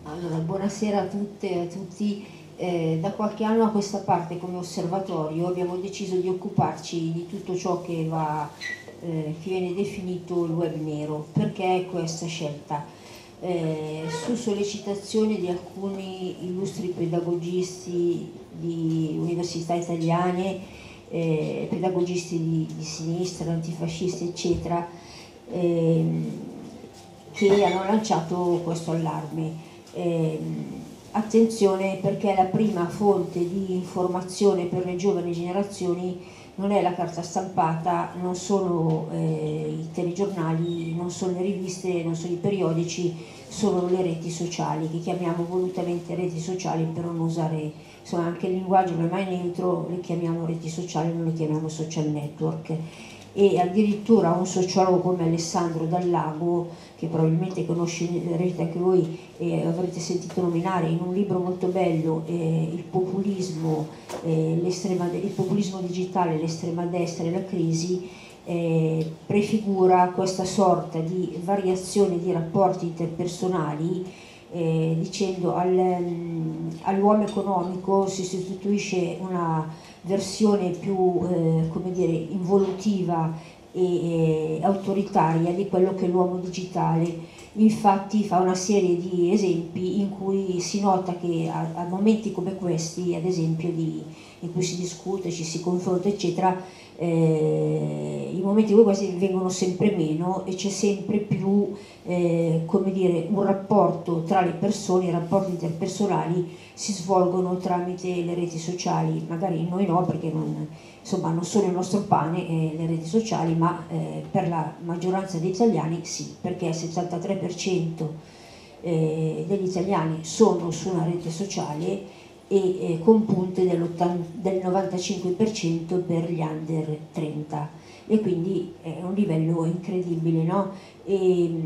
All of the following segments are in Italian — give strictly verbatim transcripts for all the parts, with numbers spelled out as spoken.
Allora, buonasera a tutte e a tutti. Eh, da qualche anno a questa parte come osservatorio abbiamo deciso di occuparci di tutto ciò che, va, eh, che viene definito il web nero. Perché questa scelta? Eh, su sollecitazione di alcuni illustri pedagogisti di università italiane, eh, pedagogisti di, di sinistra, antifascisti eccetera, ehm, che hanno lanciato questo allarme. Eh, attenzione, perché la prima fonte di informazione per le giovani generazioni non è la carta stampata, non sono eh, i telegiornali, non sono le riviste, non sono i periodici, sono le reti sociali, che chiamiamo volutamente reti sociali per non usare, insomma, anche il linguaggio non è mai neutro, le chiamiamo reti sociali, non le chiamiamo social network. E addirittura un sociologo come Alessandro Dal Lago, che probabilmente conoscerete anche voi e avrete sentito nominare in un libro molto bello, eh, il, populismo, eh, il populismo digitale, l'estrema destra e la crisi, eh, prefigura questa sorta di variazione di rapporti interpersonali, eh, dicendo al, all'uomo economico si sostituisce una versione più eh, come dire, involutiva e, e autoritaria di quello che è l'uomo digitale. Infatti fa una serie di esempi in cui si nota che a, a momenti come questi, ad esempio di, in cui si discute, ci si confronta eccetera, eh, i momenti come questi vengono sempre meno e c'è sempre più eh, come dire, un rapporto tra le persone, i rapporti interpersonali si svolgono tramite le reti sociali. Magari noi no, perché non, insomma, non sono il nostro pane eh, le reti sociali, ma eh, per la maggioranza degli italiani sì, perché il settantatré per cento eh, degli italiani sono su una rete sociale e eh, con punte del novantacinque per cento per gli under trenta, e quindi è un livello incredibile, no? E,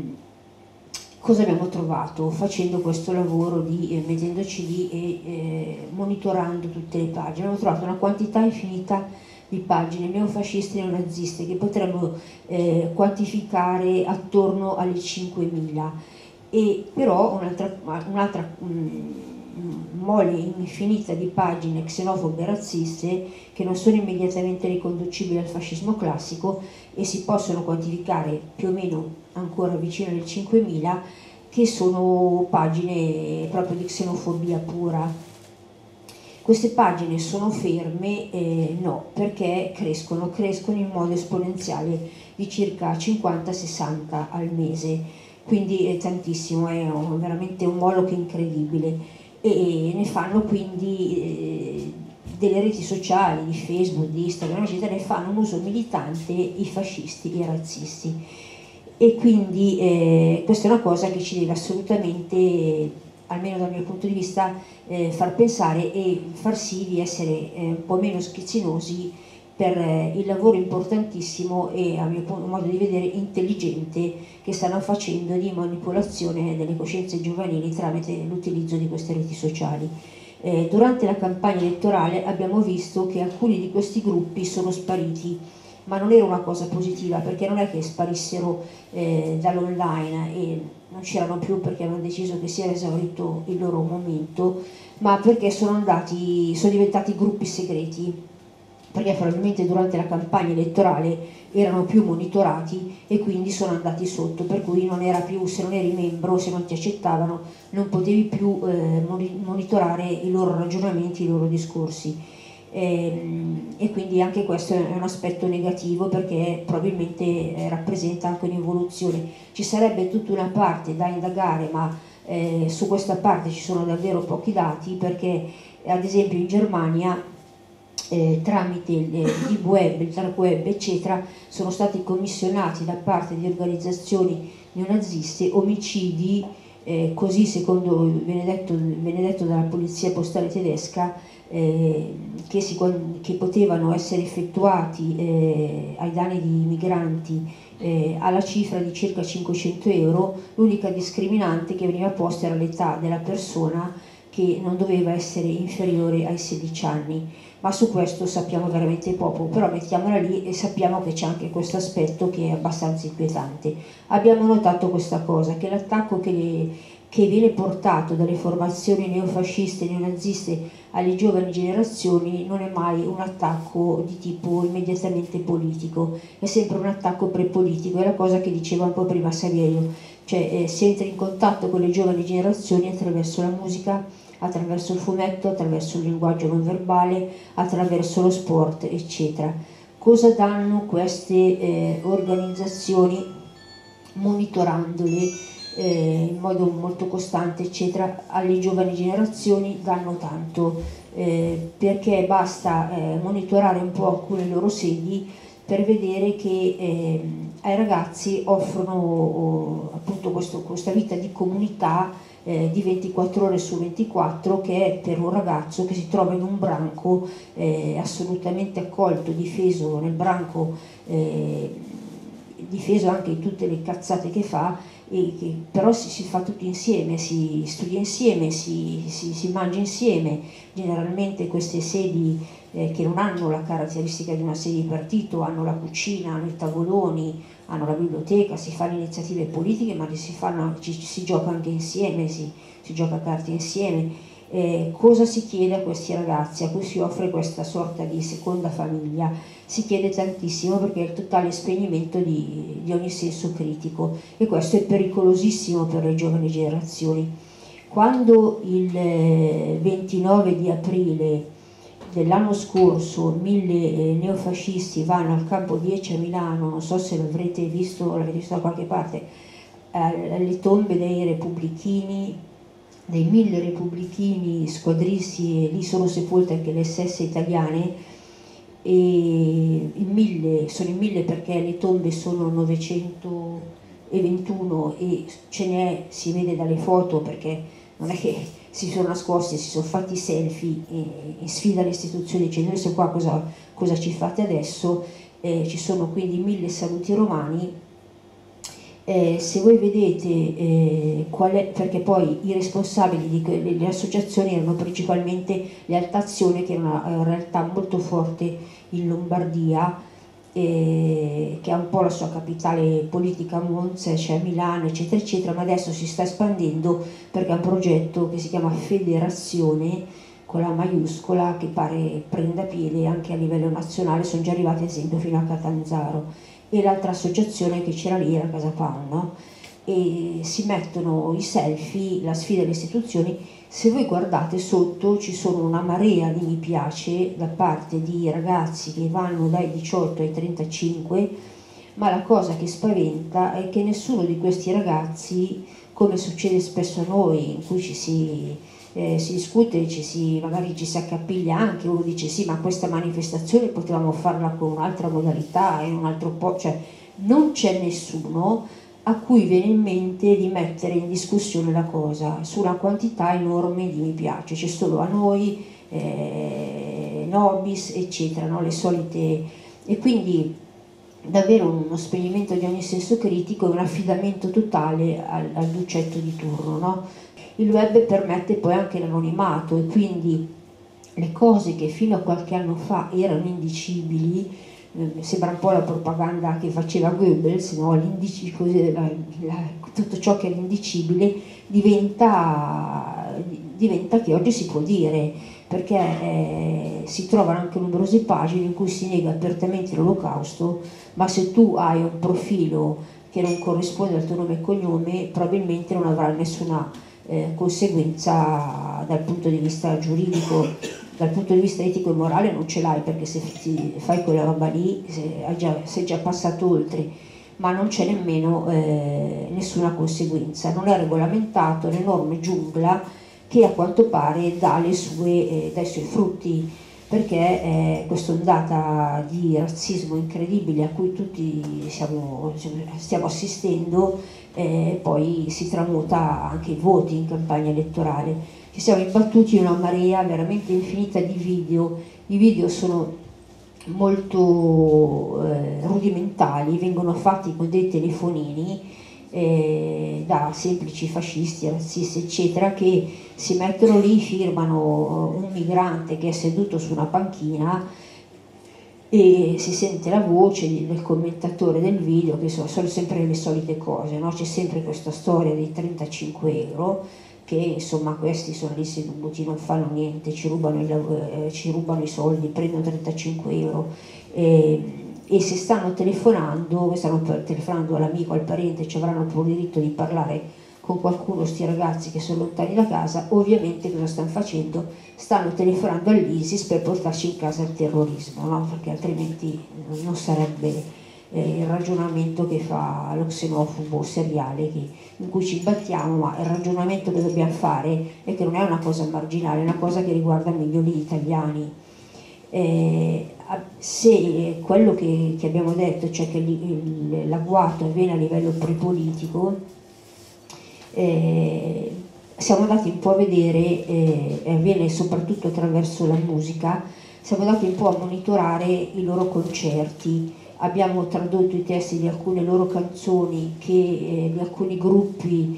cosa abbiamo trovato facendo questo lavoro di eh, mettendoci lì e eh, monitorando tutte le pagine? Abbiamo trovato una quantità infinita di pagine neofasciste e neonaziste che potremmo eh, quantificare attorno alle cinquemila, e però un'altra, un'altra um, mole infinita di pagine xenofobe e razziste che non sono immediatamente riconducibili al fascismo classico e si possono quantificare più o meno ancora vicino alle cinquemila, che sono pagine proprio di xenofobia pura. Queste pagine sono ferme? Eh, no, perché crescono, crescono in modo esponenziale di circa cinquanta sessanta al mese, quindi è tantissimo, è un, veramente un moloch incredibile, e ne fanno quindi eh, delle reti sociali, di Facebook, di Instagram, eccetera, ne fanno un uso militante i fascisti e i razzisti. E quindi eh, questa è una cosa che ci deve assolutamente, almeno dal mio punto di vista, eh, far pensare e far sì di essere eh, un po' meno schizzinosi per eh, il lavoro importantissimo e, a mio modo di vedere, intelligente che stanno facendo di manipolazione delle coscienze giovanili tramite l'utilizzo di queste reti sociali. Eh, durante la campagna elettorale abbiamo visto che alcuni di questi gruppi sono spariti, ma non era una cosa positiva, perché non è che sparissero eh, dall'online e non c'erano più perché hanno deciso che si era esaurito il loro momento, ma perché sono andati, sono diventati gruppi segreti, perché probabilmente durante la campagna elettorale erano più monitorati e quindi sono andati sotto, per cui non era più, se non eri membro, se non ti accettavano, non potevi più eh, monitorare i loro ragionamenti, i loro discorsi. E quindi anche questo è un aspetto negativo, perché probabilmente rappresenta anche un'evoluzione. Ci sarebbe tutta una parte da indagare, ma eh, su questa parte ci sono davvero pochi dati, perché ad esempio in Germania eh, tramite il, il deep web, il dark web eccetera, sono stati commissionati da parte di organizzazioni neonaziste omicidi, eh, così secondo viene detto, viene detto dalla polizia postale tedesca, Eh, che, si, che potevano essere effettuati eh, ai danni di migranti eh, alla cifra di circa cinquecento euro. L'unica discriminante che veniva posta era l'età della persona, che non doveva essere inferiore ai sedici anni, ma su questo sappiamo veramente poco, però mettiamola lì e sappiamo che c'è anche questo aspetto che è abbastanza inquietante. Abbiamo notato questa cosa, che l'attacco che, che viene portato dalle formazioni neofasciste e neonaziste alle giovani generazioni non è mai un attacco di tipo immediatamente politico, è sempre un attacco prepolitico, è la cosa che diceva un po' prima Saverio, cioè eh, si entra in contatto con le giovani generazioni attraverso la musica, attraverso il fumetto, attraverso il linguaggio non verbale, attraverso lo sport, eccetera. Cosa danno queste eh, organizzazioni monitorandole Eh, in modo molto costante, eccetera, alle giovani generazioni? Danno tanto, eh, perché basta eh, monitorare un po' alcune loro sedi per vedere che eh, ai ragazzi offrono oh, appunto questo, questa vita di comunità eh, di ventiquattro ore su ventiquattro, che è per un ragazzo che si trova in un branco eh, assolutamente accolto, difeso nel branco, eh, difeso anche in tutte le cazzate che fa, e che però si, si fa tutto insieme, si studia insieme, si, si, si mangia insieme. Generalmente queste sedi eh, che non hanno la caratteristica di una sede di partito, hanno la cucina, hanno i tavoloni, hanno la biblioteca, si fanno iniziative politiche, ma si, fanno, ci, si gioca anche insieme, si, si gioca a carte insieme. Eh, cosa si chiede a questi ragazzi a cui si offre questa sorta di seconda famiglia? Si chiede tantissimo, perché è il totale spegnimento di, di ogni senso critico, e questo è pericolosissimo per le giovani generazioni. Quando il ventinove di aprile dell'anno scorso mille neofascisti vanno al campo dieci a Milano, non so se l'avrete visto, l'avete visto da qualche parte, alle tombe dei repubblichini, dei mille repubblichini squadristi, e lì sono sepolte anche le S S italiane, e in mille, sono in mille perché le tombe sono novecentoventuno e ce n'è, si vede dalle foto, perché non è che si sono nascosti, si sono fatti selfie e, e sfida le istituzioni dicendo adesso qua cosa, cosa ci fate adesso. Eh, ci sono quindi mille saluti romani. Eh, se voi vedete eh, qual è, perché poi i responsabili di quelle associazioni erano principalmente le Altazione, che è una, una realtà molto forte in Lombardia, eh, che ha un po' la sua capitale politica a Monza, c'è a Milano, eccetera eccetera, ma adesso si sta espandendo perché ha un progetto che si chiama Federazione, con la maiuscola, che pare prenda piede anche a livello nazionale. Sono già arrivati ad esempio fino a Catanzaro. E l'altra associazione che c'era lì era Casa Pound, no? E si mettono i selfie, la sfida alle istituzioni. Se voi guardate sotto ci sono una marea di mi piace da parte di ragazzi che vanno dai diciotto ai trentacinque, ma la cosa che spaventa è che nessuno di questi ragazzi, come succede spesso a noi, in cui ci si Eh, si discute, ci si, magari ci si accapiglia anche, uno dice sì, ma questa manifestazione potevamo farla con un'altra modalità, in un altro po', cioè non c'è nessuno a cui viene in mente di mettere in discussione la cosa su una quantità enorme di mi piace. C'è solo a noi, eh, Nobis, eccetera, no? Le solite, e quindi davvero uno spegnimento di ogni senso critico e un affidamento totale al, al ducetto di turno, no? Il web permette poi anche l'anonimato, e quindi le cose che fino a qualche anno fa erano indicibili, eh, sembra un po' la propaganda che faceva Goebbels, no? Così, la, la, tutto ciò che era indicibile diventa, diventa che oggi si può dire, perché eh, si trovano anche numerose pagine in cui si nega apertamente l'olocausto, ma se tu hai un profilo che non corrisponde al tuo nome e cognome, probabilmente non avrai nessuna Eh, conseguenza dal punto di vista giuridico. Dal punto di vista etico e morale non ce l'hai, perché se fai quella roba lì sei già, sei già passato oltre, ma non c'è nemmeno eh, nessuna conseguenza, non è regolamentato, è un'enorme giungla che a quanto pare dà, le sue, eh, dà i suoi frutti, perché eh, questa ondata di razzismo incredibile a cui tutti siamo, stiamo assistendo eh, poi si tramuta anche i voti in campagna elettorale. Ci siamo imbattuti in una marea veramente infinita di video. I video sono molto eh, rudimentali, vengono fatti con dei telefonini eh, da semplici fascisti, razzisti eccetera, che si mettono lì, firmano un migrante che è seduto su una panchina e si sente la voce del commentatore del video, che sono, sono sempre le solite cose, no? C'è sempre questa storia dei trentacinque euro, che insomma questi sono lì seduti, non fanno niente, ci rubano i, eh, ci rubano i soldi, prendono trentacinque euro e, e se stanno telefonando, stanno telefonando all'amico, al parente, ci avranno pure il diritto di parlare con qualcuno, sti ragazzi che sono lontani da casa. Ovviamente cosa stanno facendo? Stanno telefonando all'ISIS per portarci in casa il terrorismo, no? Perché altrimenti non sarebbe eh, il ragionamento che fa lo xenofobo seriale che, in cui ci battiamo, ma il ragionamento che dobbiamo fare è che non è una cosa marginale, è una cosa che riguarda milioni di italiani. Eh, se quello che, che abbiamo detto, cioè che l'agguato avviene a livello prepolitico, Eh, siamo andati un po' a vedere, eh, e avviene soprattutto attraverso la musica, siamo andati un po' a monitorare i loro concerti, abbiamo tradotto i testi di alcune loro canzoni che, eh, di alcuni gruppi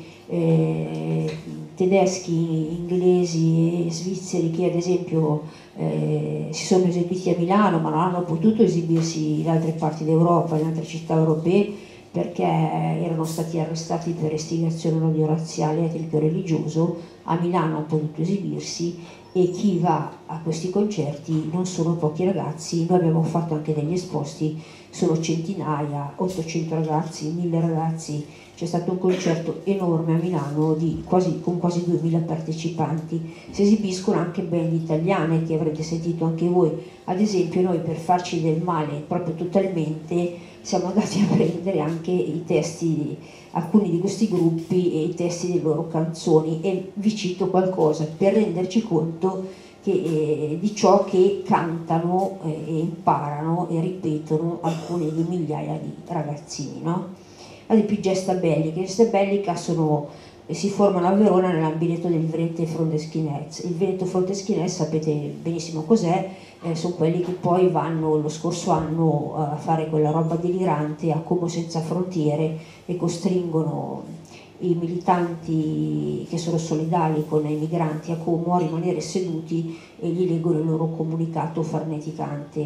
eh, tedeschi, inglesi e svizzeri che ad esempio eh, si sono esibiti a Milano ma non hanno potuto esibirsi in altre parti d'Europa, in altre città europee, perché erano stati arrestati per istigazione all'odio razziale, etnico e religioso. A Milano hanno potuto esibirsi e chi va a questi concerti non sono pochi ragazzi, noi abbiamo fatto anche degli esposti, sono centinaia, ottocento ragazzi, mille ragazzi, c'è stato un concerto enorme a Milano di quasi, con quasi duemila partecipanti, si esibiscono anche band italiane che avrete sentito anche voi, ad esempio noi per farci del male proprio totalmente siamo andati a prendere anche i testi di alcuni di questi gruppi e i testi delle loro canzoni e vi cito qualcosa per renderci conto che, eh, di ciò che cantano eh, e imparano e ripetono alcune di migliaia di ragazzini, no? Ad esempio Gesta Bellica, Gesta Bellica sono, si formano a Verona nell'ambito del Veneto Fronteschinez. Il Veneto Fronteschinez sapete benissimo cos'è, eh, sono quelli che poi vanno lo scorso anno a fare quella roba delirante a Como Senza Frontiere e costringono i militanti che sono solidali con i migranti a Como a rimanere seduti e gli leggono il loro comunicato farneticante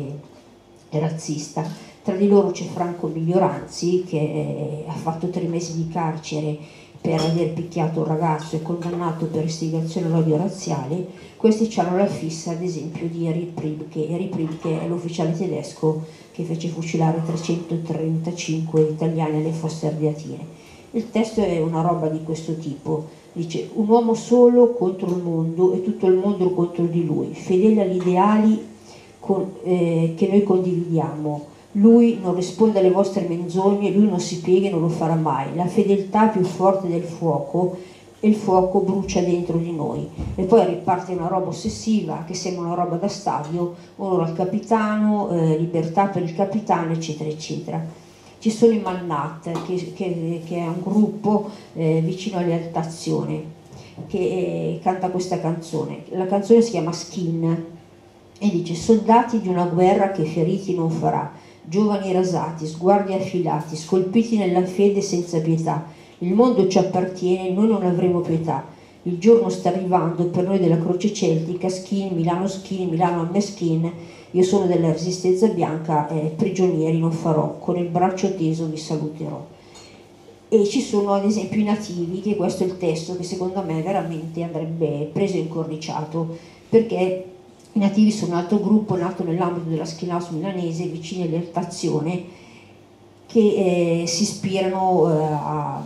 e razzista. Tra di loro c'è Franco Miglioranzi che eh, ha fatto tre mesi di carcere per aver picchiato un ragazzo e condannato per istigazione all'odio razziale. Questi hanno la fissa ad esempio di Erich Priebke. Erich Priebke è l'ufficiale tedesco che fece fucilare trecentotrentacinque italiani alle Fosse Ardeatine. Il testo è una roba di questo tipo, dice: un uomo solo contro il mondo e tutto il mondo contro di lui, fedele agli ideali con, eh, che noi condividiamo. Lui non risponde alle vostre menzogne, lui non si piega e non lo farà mai. La fedeltà più forte del fuoco e il fuoco brucia dentro di noi. E poi riparte una roba ossessiva che sembra una roba da stadio, onore al capitano, eh, libertà per il capitano, eccetera, eccetera. Ci sono i Malnat, che, che, che è un gruppo eh, vicino alle Altazione, che eh, canta questa canzone. La canzone si chiama Skin e dice: soldati di una guerra che feriti non farà, giovani rasati, sguardi affilati, scolpiti nella fede senza pietà. Il mondo ci appartiene, noi non avremo pietà. Il giorno sta arrivando per noi della Croce Celtica, Skin, Milano Skin, Milano a me Skin. Io sono della Resistenza Bianca, eh, prigionieri non farò, con il braccio teso vi saluterò. E ci sono ad esempio i nativi, che questo è il testo che secondo me veramente andrebbe preso e incorniciato, perché i nativi sono un altro gruppo nato nell'ambito della Skin House milanese, vicini all'Ertazione, che eh, si ispirano eh, a...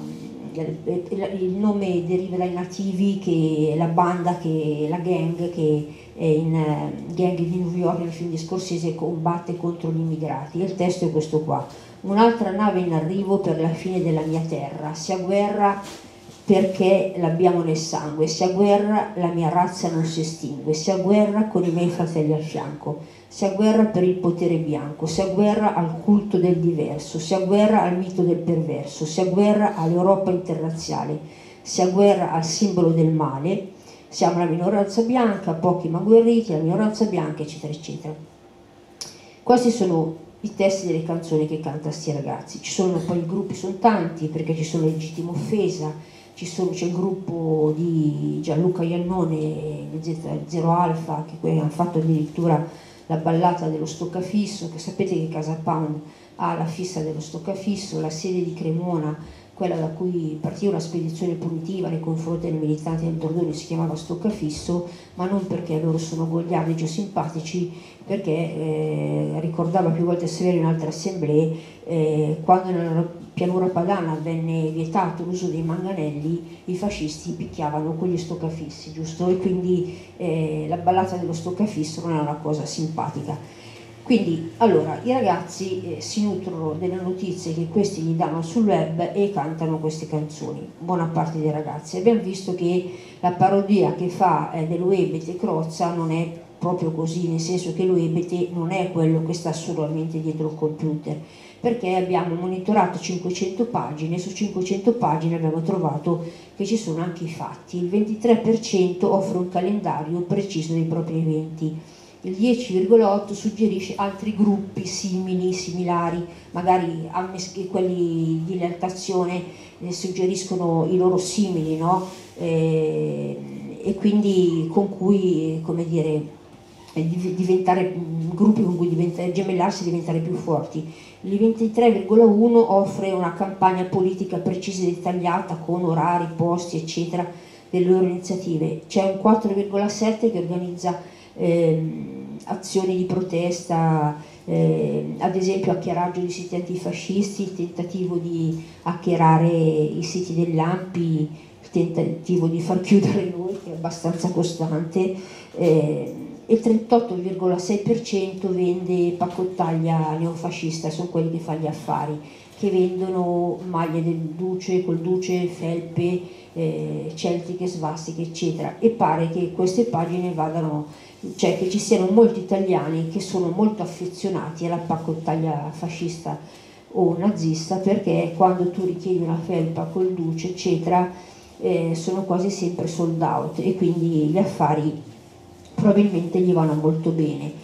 il nome deriva dai nativi, che è la banda, che la gang che è in uh, Gang di New York nel film di Scorsese combatte contro gli immigrati. E il testo è questo qua: un'altra nave in arrivo per la fine della mia terra, sia guerra perché l'abbiamo nel sangue, sia guerra la mia razza non si estingue, sia guerra con i miei fratelli al fianco, sia guerra per il potere bianco, sia guerra al culto del diverso, sia guerra al mito del perverso, sia guerra all'Europa interrazziale, sia guerra al simbolo del male. Siamo la minoranza bianca, pochi ma guerriti, la minoranza bianca, eccetera, eccetera. Questi sono i testi delle canzoni che canta sti ragazzi. Ci sono poi i gruppi, sono tanti, perché ci sono Legittima Offesa, c'è il gruppo di Gianluca Iannone, Zero Alfa, che hanno fatto addirittura la ballata dello stoccafisso, che sapete che Casa Pound ha la fissa dello stoccafisso, la sede di Cremona, quella da cui partiva una spedizione punitiva nei confronti dei militanti del Dordone, si chiamava Stoccafisso, ma non perché loro sono goliardici o simpatici, perché eh, ricordava più volte Severo in altre assemblee, eh, quando nella pianura padana venne vietato l'uso dei manganelli, i fascisti picchiavano con gli stoccafissi, giusto? E quindi eh, la ballata dello stoccafisso non è una cosa simpatica. Quindi, allora, i ragazzi eh, si nutrono delle notizie che questi gli danno sul web e cantano queste canzoni, buona parte dei ragazzi. Abbiamo visto che la parodia che fa eh, dell'Oebete Crozza non è proprio così, nel senso che l'Oebete non è quello che sta solamente dietro il computer, perché abbiamo monitorato cinquecento pagine, su cinquecento pagine abbiamo trovato che ci sono anche i fatti. Il ventitré per cento offre un calendario preciso dei propri eventi, il dieci virgola otto suggerisce altri gruppi simili, similari, magari quelli di esaltazione eh, suggeriscono i loro simili, no? eh, e quindi con cui, come dire, diventare gruppi con cui diventare, gemellarsi e diventare più forti. Il ventitré virgola uno offre una campagna politica precisa e dettagliata con orari, posti, eccetera, delle loro iniziative. C'è un quattro virgola sette che organizza Eh, azioni di protesta, eh, ad esempio hackeraggio di siti antifascisti, il tentativo di hackerare i siti dell'A N P I, il tentativo di far chiudere noi, che è abbastanza costante, eh, e il trentotto virgola sei per cento vende paccottaglia neofascista, sono quelli che fanno gli affari, che vendono maglie del Duce, col Duce, felpe, eh, celtiche, svastiche, eccetera, e pare che queste pagine vadano, cioè che ci siano molti italiani che sono molto affezionati alla paccottaglia fascista o nazista, perché quando tu richiedi una felpa col Duce, eccetera, eh, sono quasi sempre sold out e quindi gli affari probabilmente gli vanno molto bene.